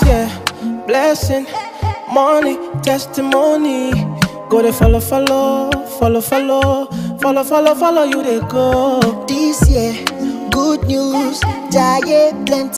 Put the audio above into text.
year, blessing, money, testimony. Go they follow, you they go. This year, good news, giant plenty.